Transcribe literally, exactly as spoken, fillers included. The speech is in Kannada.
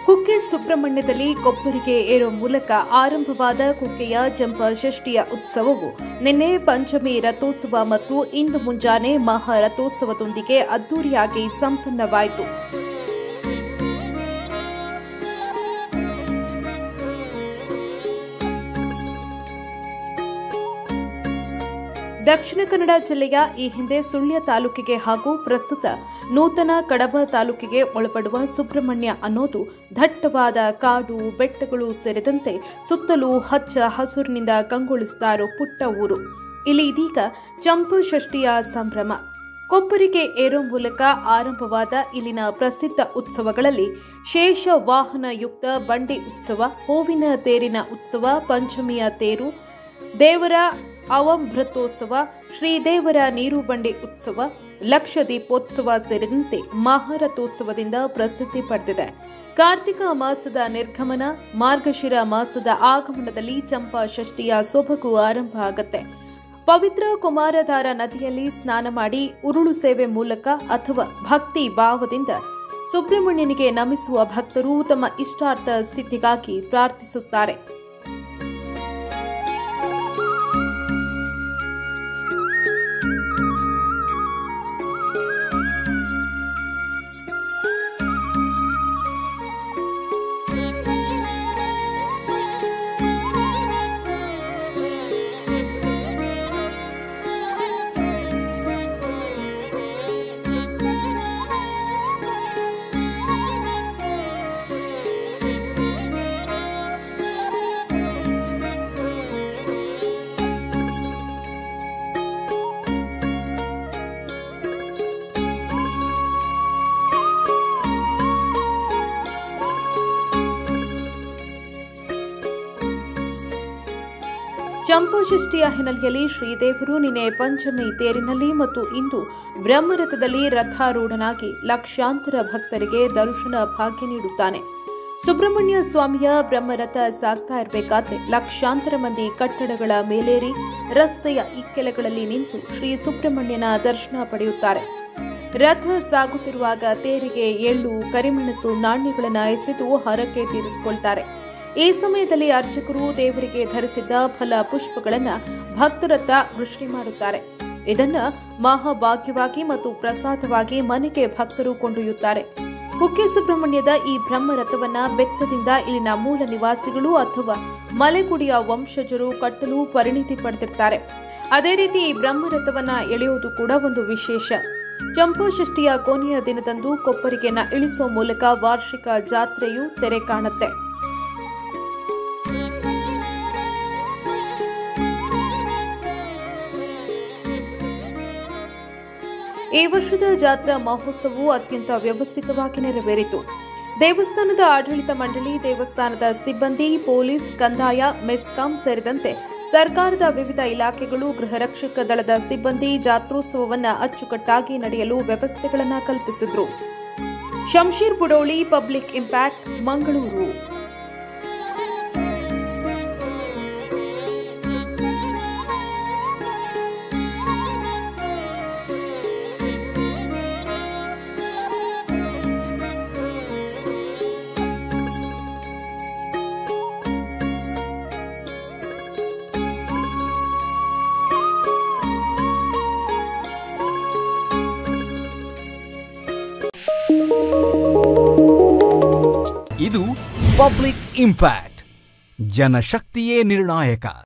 ಕುಕ್ಕೆ ಸುಬ್ರಹ್ಮಣ್ಯದಲ್ಲಿ ಕೊಪ್ಪರಿಗೆ ಏರೋ ಮೂಲಕ ಆರಂಭವಾದ ಕುಕ್ಕೆಯ ಚಂಪಾಷಷ್ಠಿಯ ಉತ್ಸವವು ನಿನ್ನೆ ಪಂಚಮಿ ರಥೋತ್ಸವ ಮತ್ತು ಇಂದು ಮುಂಜಾನೆ ಮಹಾರಥೋತ್ಸವದೊಂದಿಗೆ ಅದ್ದೂರಿಯಾಗಿ ಸಂಪನ್ನವಾಯಿತು. ದಕ್ಷಿಣ ಕನ್ನಡ ಜಿಲ್ಲೆಯ ಈ ಹಿಂದೆ ಸುಳ್ಯ ತಾಲೂಕಿಗೆ ಹಾಗೂ ಪ್ರಸ್ತುತ ನೂತನ ಕಡಬ ತಾಲೂಕಿಗೆ ಒಳಪಡುವ ಸುಬ್ರಹ್ಮಣ್ಯ ಅನ್ನೋದು ದಟ್ಟವಾದ ಕಾಡು ಬೆಟ್ಟಗಳು ಸೇರಿದಂತೆ ಸುತ್ತಲೂ ಹಚ್ಚ ಹಸುರಿನಿಂದ ಕಂಗೊಳಿಸ್ತಾ ಇರೋ ಪುಟ್ಟ ಊರು. ಇಲ್ಲಿ ಇದೀಗ ಚಂಪಾಷಷ್ಠಿಯ ಸಂಭ್ರಮ. ಕೊಪ್ಪರಿಗೆ ಏರೋ ಮೂಲಕ ಆರಂಭವಾದ ಇಲ್ಲಿನ ಪ್ರಸಿದ್ಧ ಉತ್ಸವಗಳಲ್ಲಿ ಶೇಷ ವಾಹನ ಯುಕ್ತ ಬಂಡಿ ಉತ್ಸವ, ಹೂವಿನ ತೇರಿನ ಉತ್ಸವ, ಪಂಚಮಿಯ ತೇರು, ದೇವರ ಅವಭೃತೋತ್ಸವ, ಶ್ರೀದೇವರ ನೀರು ಬಂಡಿ ಉತ್ಸವ, ಲಕ್ಷ ದೀಪೋತ್ಸವ ಸೇರಿದಂತೆ ಮಹಾರಥೋತ್ಸವದಿಂದ ಪ್ರಸಿದ್ಧಿ ಪಡೆದಿದೆ. ಕಾರ್ತಿಕ ಮಾಸದ ನಿರ್ಗಮನ, ಮಾರ್ಗಶಿರ ಮಾಸದ ಆಗಮನದಲ್ಲಿ ಚಂಪಾಷಷ್ಠಿಯ ಸೊಬಗು ಆರಂಭ ಆಗುತ್ತೆ. ಪವಿತ್ರ ಕುಮಾರಧಾರ ನದಿಯಲ್ಲಿ ಸ್ನಾನ ಮಾಡಿ ಉರುಳು ಸೇವೆ ಮೂಲಕ ಅಥವಾ ಭಕ್ತಿ ಭಾವದಿಂದ ಸುಬ್ರಹ್ಮಣ್ಯನಿಗೆ ನಮಿಸುವ ಭಕ್ತರು ತಮ್ಮ ಇಷ್ಟಾರ್ಥ ಸಿದ್ಧಿಗಾಗಿ ಪ್ರಾರ್ಥಿಸುತ್ತಾರೆ. ಚಂಪಾಷಷ್ಠಿಯ ಹಿನ್ನೆಲೆಯಲ್ಲಿ ಶ್ರೀದೇವರು ನಿನ್ನೆ ಪಂಚಮಿ ತೇರಿನಲ್ಲಿ ಮತ್ತು ಇಂದು ಬ್ರಹ್ಮರಥದಲ್ಲಿ ರಥಾರೂಢನಾಗಿ ಲಕ್ಷಾಂತರ ಭಕ್ತರಿಗೆ ದರ್ಶನ ಭಾಗ್ಯ ನೀಡುತ್ತಾನೆ. ಸುಬ್ರಹ್ಮಣ್ಯ ಸ್ವಾಮಿಯ ಬ್ರಹ್ಮರಥ ಸಾಗ್ತಾ ಇರಬೇಕಾದ್ರೆ ಲಕ್ಷಾಂತರ ಮಂದಿ ಕಟ್ಟಡಗಳ ಮೇಲೇರಿ ರಸ್ತೆಯ ಇಕ್ಕೆಲೆಗಳಲ್ಲಿ ನಿಂತು ಶ್ರೀ ಸುಬ್ರಹ್ಮಣ್ಯನ ದರ್ಶನ ಪಡೆಯುತ್ತಾರೆ. ರಥ ಸಾಗುತ್ತಿರುವಾಗ ತೇರಿಗೆ ಎಳ್ಳು, ಕರಿಮೆಣಸು, ನಾಣ್ಯಗಳನ್ನು ಎಸೆದು ಹರಕೆ ತೀರಿಸಿಕೊಳ್ತಾರೆ. ಈ ಸಮಯದಲ್ಲಿ ಅರ್ಚಕರು ದೇವರಿಗೆ ಧರಿಸಿದ್ದ ಫಲ ಪುಷ್ಪಗಳನ್ನು ಭಕ್ತರತ್ತ ವೃಷ್ಟಿ ಮಾಡುತ್ತಾರೆ. ಇದನ್ನ ಮಹಾಭಾಗ್ಯವಾಗಿ ಮತ್ತು ಪ್ರಸಾದವಾಗಿ ಮನೆಗೆ ಭಕ್ತರು ಕೊಂಡೊಯ್ಯುತ್ತಾರೆ. ಕುಕ್ಕೆ ಸುಬ್ರಹ್ಮಣ್ಯದ ಈ ಬ್ರಹ್ಮರಥವನ್ನ ಬೆತ್ತದಿಂದ ಇಲ್ಲಿನ ಮೂಲ ನಿವಾಸಿಗಳು ಅಥವಾ ಮಲೆಕುಡಿಯ ವಂಶಜರು ಕಟ್ಟಲು ಪರಿಣಿತಿ ಪಡೆದಿರ್ತಾರೆ. ಅದೇ ರೀತಿ ಈ ಬ್ರಹ್ಮರಥವನ್ನ ಎಳೆಯುವುದು ಕೂಡ ಒಂದು ವಿಶೇಷ. ಚಂಪಾಷಷ್ಠಿಯ ಕೊನೆಯ ದಿನದಂದು ಕೊಪ್ಪರಿಗೆನ ಇಳಿಸುವ ಮೂಲಕ ವಾರ್ಷಿಕ ಜಾತ್ರೆಯು ತೆರೆ ಕಾಣುತ್ತೆ. ಈ ವರ್ಷದ ಜಾತ್ರಾ ಮಹೋತ್ಸವವು ಅತ್ಯಂತ ವ್ಯವಸ್ಥಿತವಾಗಿ ನೆರವೇರಿತು. ದೇವಸ್ಥಾನದ ಆಡಳಿತ ಮಂಡಳಿ, ದೇವಸ್ಥಾನದ ಸಿಬ್ಬಂದಿ, ಪೊಲೀಸ್, ಕಂದಾಯ, ಮೆಸ್ಕಾಂ ಸೇರಿದಂತೆ ಸರ್ಕಾರದ ವಿವಿಧ ಇಲಾಖೆಗಳು, ಗೃಹ ರಕ್ಷಕ ದಳದ ಸಿಬ್ಬಂದಿ ಜಾತ್ರೋತ್ಸವವನ್ನು ಅಚ್ಚುಕಟ್ಟಾಗಿ ನಡೆಯಲು ವ್ಯವಸ್ಥೆಗಳನ್ನು ಕಲ್ಪಿಸಿದ್ರು. Shamsheer Budoli, public impact, Mangaluru. ಇದು ಪಬ್ಲಿಕ್ ಇಂಪ್ಯಾಕ್ಟ್. ಜನಶಕ್ತಿಯೇ ನಿರ್ಣಾಯಕ.